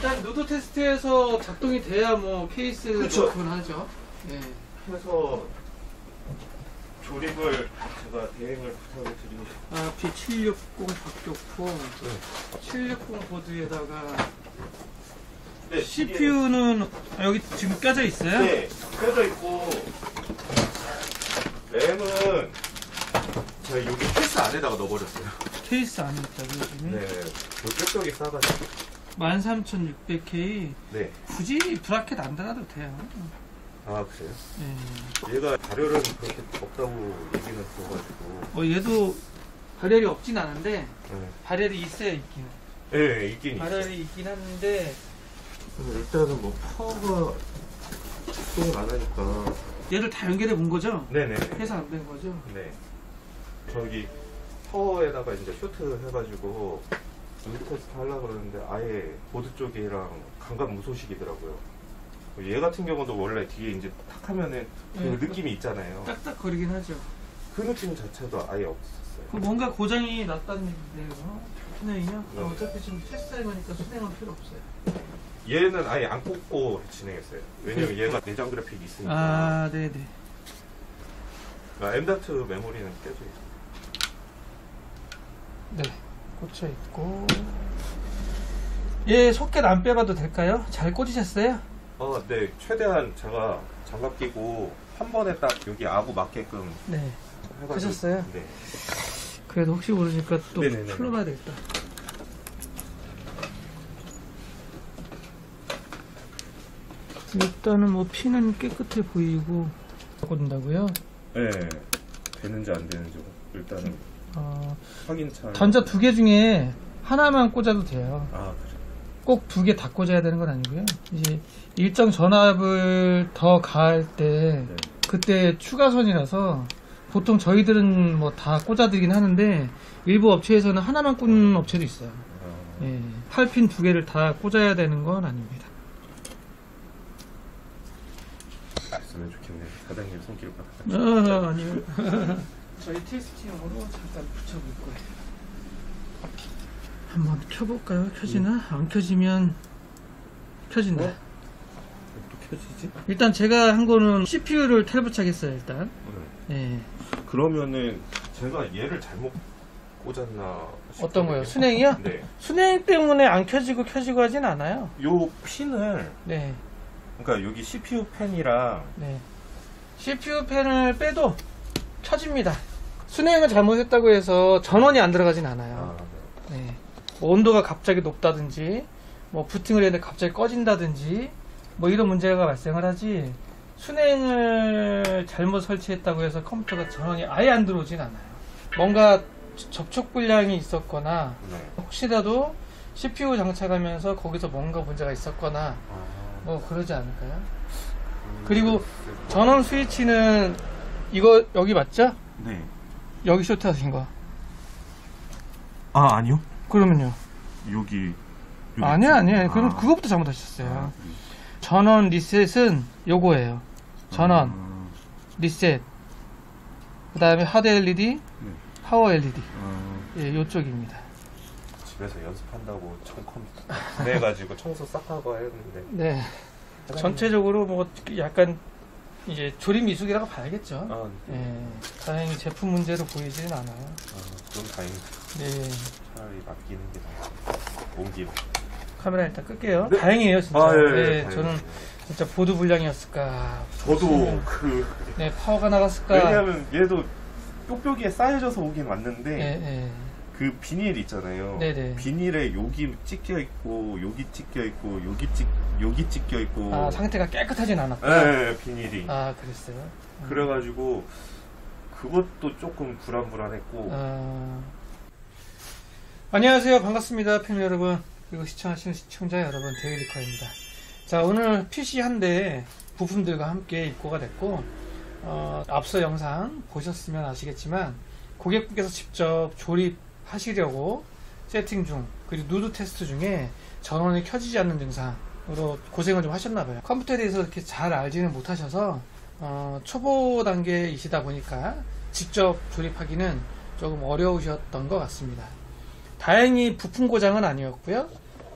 일단 누드 테스트에서 작동이 돼야 뭐 케이스 넣곤 하죠. 네. 해서 조립을 제가 대행을 부탁을 드리고 싶어요. B760 박격포. 네. 760 보드에다가 네, CPU는 여기 지금 껴져 있어요? 네, 껴져 있고 램은 제가 여기 케이스 안에다가 넣어버렸어요. 케이스 안에 있다고 요즘에? 네, 뼈뼈기 싸가지고 13600K. 네. 굳이 브라켓 안 달아도 돼요. 아, 그래요? 네. 얘가 발열은 그렇게 없다고 얘기는 들어가지고 얘도 발열이 없진 않은데 네. 발열이 있어요, 있긴. 네, 있긴 발열이 있긴 한데 일단은 뭐 파워가 작동을 안 하니까 얘를 다 연결해 본 거죠? 네네 해서 안 된 거죠? 네. 저기 파워에다가 이제 쇼트 해가지고 누드 테스트 하려고 그러는데 아예 보드 쪽이랑 감각 무소식이더라고요. 얘 같은 경우도 원래 뒤에 이제 탁 하면은 그 네, 느낌이 있잖아요. 딱딱거리긴 하죠. 그 느낌 자체도 아예 없었어요. 뭔가 고장이 났다는 얘기네요. 수냉이요? 네. 어차피 지금 테스트할 거니까 수냉은 필요 없어요. 얘는 아예 안 꽂고 진행했어요. 왜냐면 얘가 내장 그래픽이 있으니까. 아, 네네. M.2 메모리는 껴져 있어요. 네, 꽂혀 있고. 얘 소켓 안 빼봐도 될까요? 잘 꽂으셨어요? 네. 최대한 제가 장갑 끼고 한 번에 딱 여기 아구 맞게끔 네. 해가지고. 하셨어요? 네. 그래도 혹시 모르니까 또 네네네. 풀러봐야 되겠다. 일단은 뭐 핀은 깨끗해 보이고 꽂는다고요? 네. 되는지 안 되는지 일단은 확인차. 단자 2개 중에 하나만 꽂아도 돼요. 아, 그래. 꼭 2개 다 꽂아야 되는 건 아니고요. 이제 일정 전압을 더 가할 때 네. 그때 추가선이라서 보통 저희들은 뭐 다 꽂아드리긴 하는데 일부 업체에서는 하나만 꽂는 업체도 있어요. 예, 8핀 2개를 다 꽂아야 되는 건 아닙니다. 됐으면 좋겠네. 사장님 손길 받아. 아니요. 저희 테스팅용으로 잠깐 붙여볼 거예요. 한번 켜볼까요? 켜지나? 안 켜지면 켜진다. 또 켜지지? 일단 제가 한 거는 CPU를 탈부착했어요. 일단. 예. 그러면은 제가 얘를 잘못 꽂았나 싶거든요. 어떤 거요? 순행이요? 네. 순행 때문에 안 켜지고 켜지고 하진 않아요. 요 핀을 네. 그러니까 여기 CPU 펜이랑 네. CPU 펜을 빼도 켜집니다. 순행을 잘못했다고 해서 전원이 안 들어가진 않아요. 네. 뭐 온도가 갑자기 높다든지, 뭐 부팅을 했는데 갑자기 꺼진다든지, 뭐 이런 문제가 발생을 하지, 순행을 잘못 설치했다고 해서 컴퓨터가 전원이 아예 안 들어오진 않아요. 뭔가 접촉 불량이 있었거나, 혹시라도 CPU 장착하면서 거기서 뭔가 문제가 있었거나, 뭐 그러지 않을까요? 그리고 전원 스위치는 이거 여기 맞죠? 네. 여기 쇼트 하신 거. 아니요. 그러면요? 여기 아니에요. 그럼 그것부터 잘못하셨어요. 전원 리셋은 요거예요. 전원, 리셋, 그 다음에 하드 LED, 파워 LED. 예, 요쪽입니다. 집에서 연습한다고 컴퓨터 해가지고 청소 싹 하고 했는데. 네. 전체적으로 뭐 약간 이제 조립 미숙이라고 봐야겠죠. 예. 다행히 제품 문제로 보이지는 않아요. 그럼 다행이죠. 네. 차라리 맡기는 게 나아요. 옮기고. 카메라 일단 끌게요. 네. 다행이에요, 진짜. 네, 저는 진짜 보드 불량이었을까. 저도 네, 파워가 나갔을까. 왜냐하면 얘도 뾱뾱이에 쌓여져서 오긴 왔는데 네. 그 비닐 있잖아요. 네네. 비닐에 여기 찢겨 있고 여기 찢겨 있고 여기 찢겨 있고. 상태가 깨끗하진 않았구나. 네, 비닐이. 그랬어요. 그래가지고 그것도 조금 불안했고. 안녕하세요, 반갑습니다, 팬 여러분, 그리고 시청하시는 시청자 여러분, 데일리커입니다. 자, 오늘 PC 한 대 부품들과 함께 입고가 됐고, 앞서 영상 보셨으면 아시겠지만 고객분께서 직접 조립하시려고 세팅 중, 그리고 누드 테스트 중에 전원이 켜지지 않는 증상으로 고생을 좀 하셨나봐요. 컴퓨터에 대해서 이렇게 잘 알지는 못하셔서 초보 단계이시다 보니까 직접 조립하기는 조금 어려우셨던 것 같습니다. 다행히 부품 고장은 아니었고요.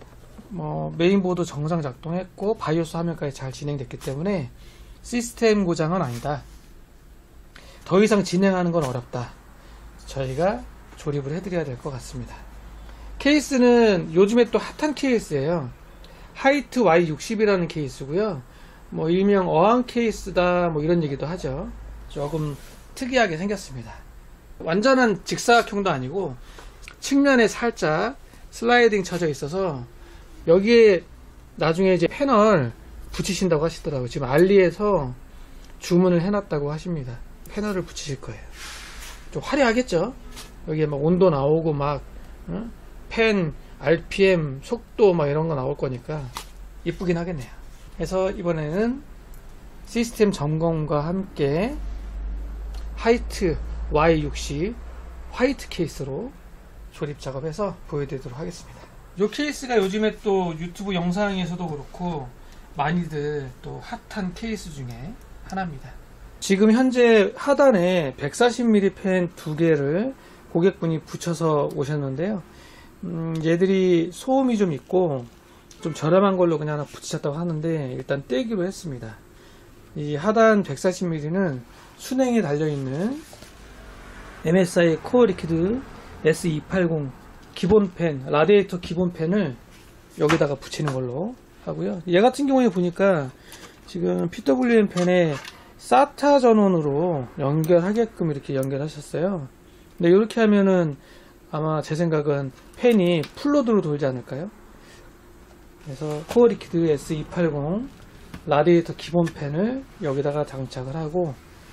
메인보드 정상 작동했고 바이오스 화면까지 잘 진행됐기 때문에 시스템 고장은 아니다. 더 이상 진행하는 건 어렵다. 저희가 조립을 해드려야 될 것 같습니다. 케이스는 요즘에 또 핫한 케이스예요. 하이트 Y60이라는 케이스고요. 일명 어항 케이스다 이런 얘기도 하죠. 조금 특이하게 생겼습니다. 완전한 직사각형도 아니고 측면에 살짝 슬라이딩 쳐져 있어서 여기에 나중에 이제 패널 붙이신다고 하시더라고요. 지금 알리에서 주문을 해놨다고 하십니다. 패널을 붙이실 거예요. 좀 화려하겠죠? 여기에 온도 나오고 펜, RPM, 속도 이런 거 나올 거니까 이쁘긴 하겠네요. 그래서 이번에는 시스템 점검과 함께 하이트 Y60 화이트 케이스로 조립 작업해서 보여드리도록 하겠습니다. 이 케이스가 요즘에 또 유튜브 영상에서도 그렇고 많이들 또 핫한 케이스 중에 하나입니다. 지금 현재 하단에 140mm 펜 2개를 고객분이 붙여서 오셨는데요. 얘들이 소음이 좀 있고 좀 저렴한 걸로 그냥 하나 붙이셨다고 하는데 일단 떼기로 했습니다. 이 하단 140mm는 순행에 달려있는 MSI 코어 리퀴드 S280 기본 펜, 라디에이터 기본 펜을 여기다가 붙이는 걸로 하고요. 얘 같은 경우에 보니까 지금 PWM 펜에 SATA 전원으로 연결하게끔 이렇게 연결하셨어요. 근데 이렇게 하면은 아마 제 생각은 펜이 풀로드로 돌지 않을까요? 그래서 코어 리퀴드 S280 라디에이터 기본 펜을 여기다가 장착을 하고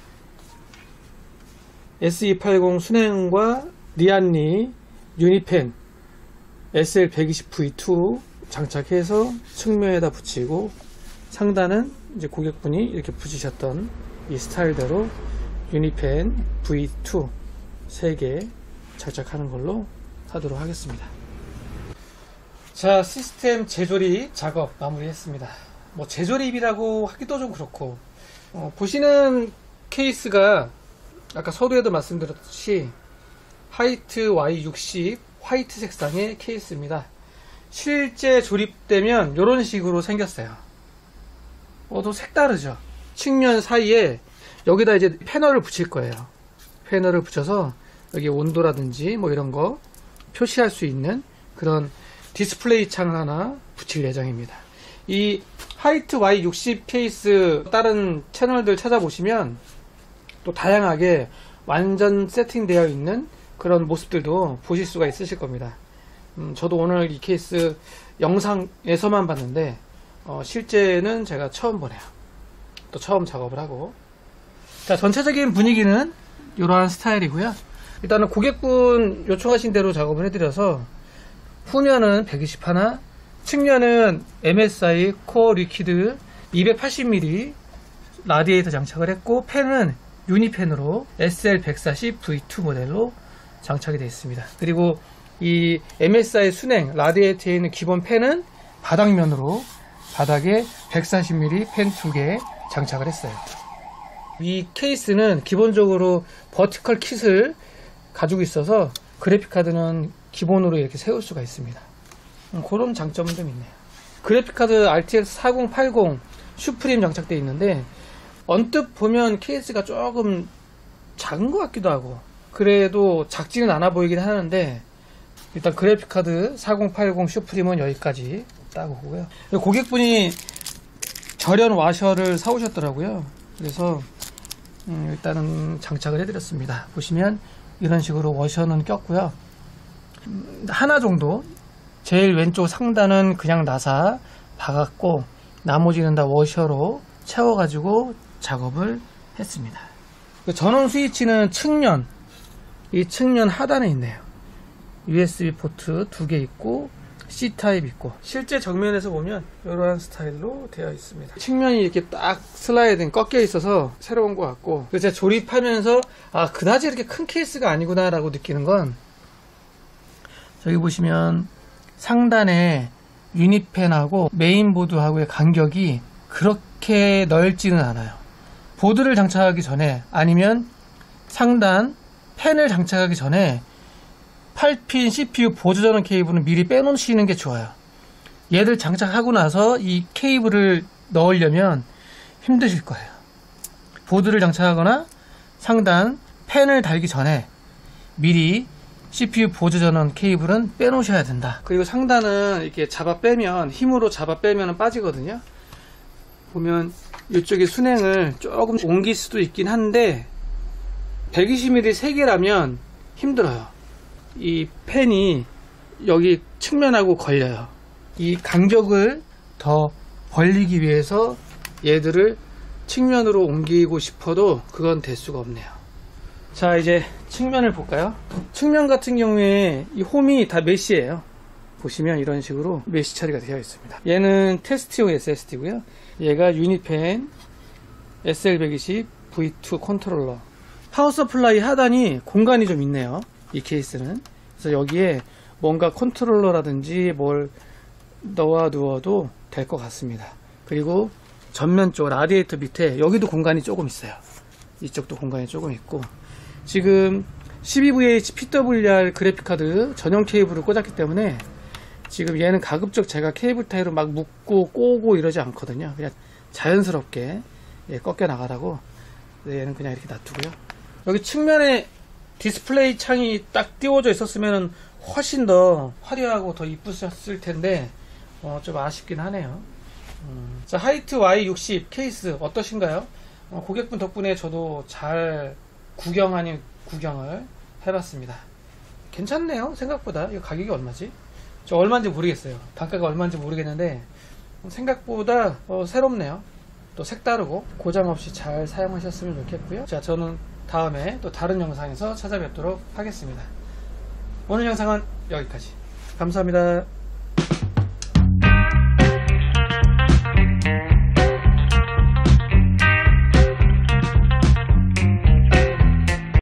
S280 순행과 리안리 유니펜 SL120V2 장착해서 측면에다 붙이고 상단은 이제 고객분이 이렇게 붙이셨던 이 스타일대로 유니펜 V2 3개 장착하는 걸로 하도록 하겠습니다. 자, 시스템 재조립 작업 마무리했습니다. 재조립이라고 하기도 좀 그렇고 보시는 케이스가 아까 서두에도 말씀드렸듯이 하이트 Y60 화이트 색상의 케이스입니다. 실제 조립되면 이런 식으로 생겼어요. 또 색다르죠. 측면 사이에 여기다 이제 패널을 붙일 거예요. 패널을 붙여서 여기 온도라든지 이런 거 표시할 수 있는 그런 디스플레이 창을 하나 붙일 예정입니다. 이 하이트 Y60 케이스 다른 채널들 찾아보시면 또 다양하게 완전 세팅되어 있는 그런 모습들도 보실 수가 있으실 겁니다. 저도 오늘 이 케이스 영상에서만 봤는데 실제는 제가 처음 보네요. 또 처음 작업을 하고. 자, 전체적인 분위기는 이러한 스타일이고요. 일단은 고객분 요청하신 대로 작업을 해드려서 후면은 120 하나, 측면은 MSI 코어 리퀴드 280mm 라디에이터 장착을 했고 펜은 유니펜으로 SL140 V2 모델로 장착이 되어 있습니다. 그리고 이 MSI 순행 라디에이터에 있는 기본 펜은 바닥면으로 바닥에 140mm 펜 2개 장착을 했어요. 이 케이스는 기본적으로 버티컬 킷을 가지고 있어서 그래픽카드는 기본으로 이렇게 세울 수가 있습니다. 그런 장점은 좀 있네요. 그래픽카드 RTX 4080 슈프림 장착되어 있는데 언뜻 보면 케이스가 조금 작은 것 같기도 하고 그래도 작지는 않아 보이긴 하는데 일단 그래픽카드 4080 슈프림은 여기까지 딱 오고요. 고객분이 절연 와셔를 사오셨더라고요. 그래서 일단은 장착을 해드렸습니다. 보시면 이런 식으로 워셔는 꼈고요. 하나 정도 제일 왼쪽 상단은 그냥 나사 박았고 나머지는 다 워셔로 채워가지고 작업을 했습니다. 전원 스위치는 측면, 이 측면 하단에 있네요. USB 포트 2개 있고 C타입 있고 실제 정면에서 보면 이러한 스타일로 되어 있습니다. 측면이 이렇게 딱 슬라이딩 꺾여 있어서 새로운 것 같고 제가 조립하면서 그다지 이렇게 큰 케이스가 아니구나 라고 느끼는 건 저기 보시면 상단에 유니펜하고 메인보드하고의 간격이 그렇게 넓지는 않아요. 보드를 장착하기 전에 아니면 상단 펜을 장착하기 전에 8핀 CPU 보조 전원 케이블은 미리 빼놓으시는 게 좋아요. 얘들 장착하고 나서 이 케이블을 넣으려면 힘드실 거예요. 보드를 장착하거나 상단 팬을 달기 전에 미리 CPU 보조 전원 케이블은 빼놓으셔야 된다. 그리고 상단은 이렇게 잡아 빼면, 힘으로 잡아 빼면 빠지거든요. 보면 이쪽에 순행을 조금 옮길 수도 있긴 한데 120mm 3개라면 힘들어요. 이 팬이 여기 측면하고 걸려요. 이 간격을 더 벌리기 위해서 얘들을 측면으로 옮기고 싶어도 그건 될 수가 없네요. 자, 이제 측면을 볼까요? 측면 같은 경우에 이 홈이 다 메쉬예요. 보시면 이런 식으로 메쉬 처리가 되어 있습니다. 얘는 테스트용 SSD고요. 얘가 유니펜 SL120 V2 컨트롤러. 파워 서플라이 하단이 공간이 좀 있네요. 이 케이스는. 그래서 여기에 뭔가 컨트롤러라든지 뭘 넣어 두어도 될 것 같습니다. 그리고 전면 쪽 라디에이터 밑에 여기도 공간이 조금 있어요. 이쪽도 공간이 조금 있고, 지금 12VH PWR 그래픽카드 전용 케이블을 꽂았기 때문에 지금 얘는 가급적 제가 케이블 타이로 막 묶고 꼬고 이러지 않거든요. 그냥 자연스럽게 꺾여 나가라고 얘는 그냥 이렇게 놔두고요. 여기 측면에 디스플레이 창이 딱 띄워져 있었으면 훨씬 더 화려하고 더 이쁘셨을 텐데 좀 아쉽긴 하네요. 자, 하이트 Y60 케이스 어떠신가요? 고객분 덕분에 저도 잘 구경 아닌 구경을 해봤습니다. 괜찮네요. 생각보다. 이거 가격이 얼마지? 저 얼마인지 모르겠어요. 단가가 얼마인지 모르겠는데 생각보다 새롭네요. 또 색다르고 고장 없이 잘 사용하셨으면 좋겠고요. 자, 저는 다음에 또 다른 영상에서 찾아뵙도록 하겠습니다. 오늘 영상은 여기까지. 감사합니다.